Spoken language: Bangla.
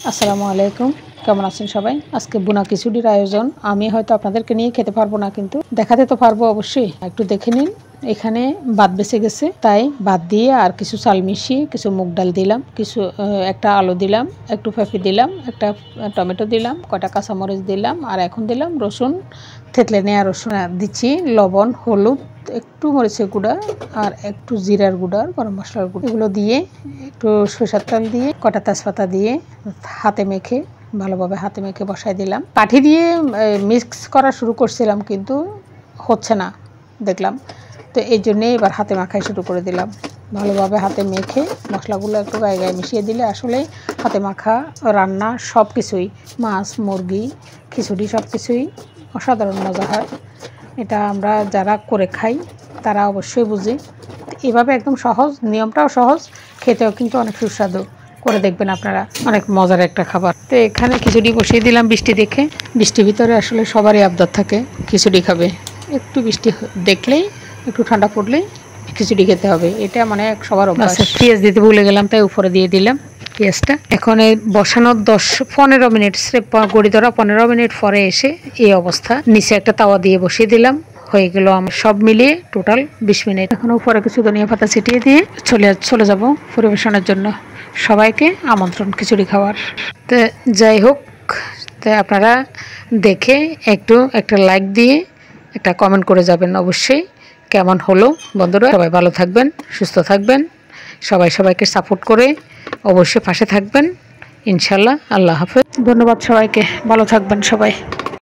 আসসালামু আলাইকুম, কেমন আছেন সবাই? আজকে বুনা খিচুড়ির আয়োজন। আমি হয়তো আপনাদেরকে নিয়ে খেতে পারবো না, কিন্তু দেখাতে তো পারবো অবশ্যই। একটু দেখে নিন। এখানে ভাত বেঁচে গেছে, তাই ভাত দিয়ে আর কিছু চাল মিশিয়ে কিছু মুগ ডাল দিলাম, কিছু একটা আলু দিলাম, একটু পেঁপে দিলাম, একটা টমেটো দিলাম, কটা কাঁচামরিচ দিলাম, আর এখন দিলাম রসুন, থেতলে নেওয়া রসুন দিচ্ছি, লবণ, হলুদ, একটু মরিচের গুঁড়া আর একটু জিরার গুঁড়া, গরম মশলার গুঁড়া, এগুলো দিয়ে একটু সরষের তেল দিয়ে কটা তেজপাতা দিয়ে হাতে মেখে ভালোভাবে হাতে মেখে বসাই দিলাম। কাঠি দিয়ে মিক্স করা শুরু করছিলাম, কিন্তু হচ্ছে না দেখলাম, তো এই জন্যে এবার হাতে মাখাই শুরু করে দিলাম। ভালোভাবে হাতে মেখে মশলাগুলো একটু গায়ে গায়ে মিশিয়ে দিলে আসলে হাতে মাখা রান্না সব কিছুই, মাছ, মুরগি, খিচুড়ি সব কিছুই অসাধারণ মজা হয়। এটা আমরা যারা করে খাই তারা অবশ্যই বুঝি। এভাবে একদম সহজ, নিয়মটাও সহজ, খেতেও কিন্তু অনেক সুস্বাদু। করে দেখবেন আপনারা, অনেক মজার একটা খাবার। তো এখানে খিচুড়ি বসিয়ে দিলাম বৃষ্টি দেখে। বৃষ্টির ভিতরে আসলে সবারই আবদার থাকে খিচুড়ি খাবে। একটু বৃষ্টি দেখলেই, একটু ঠান্ডা পড়লেই খিচুড়ি খেতে হবে, এটা মানে সবার অভ্যাস। পেঁয়াজ দিতে ভুলে গেলাম, তাই উপরে দিয়ে দিলাম পেঁয়াজটা। এখন এই বসানোর 10-15 মিনিট, গড়ি ধরা 15 মিনিট পরে এসে এই অবস্থা। নিচে একটা তাওয়া দিয়ে বসিয়ে দিলাম, হয়ে গেল আমার সব মিলিয়ে টোটাল 20 মিনিট। এখন উপরে কিছু ধনিয়া পাতা ছিটিয়ে দিয়ে চলে যাব পরিবেশনের জন্য। সবাইকে আমন্ত্রণ খিচুড়ি খাওয়ার। তো যাই হোক, তো আপনারা দেখে একটা লাইক দিয়ে একটা কমেন্ট করে যাবেন অবশ্যই, কেমন হলো। বন্ধুরা সবাই ভালো থাকবেন, সুস্থ থাকবেন, সবাইকে সাপোর্ট করে অবশ্যই পাশে থাকবেন ইনশাল্লাহ। আল্লাহ হাফেজ। ধন্যবাদ সবাইকে, ভালো থাকবেন সবাই।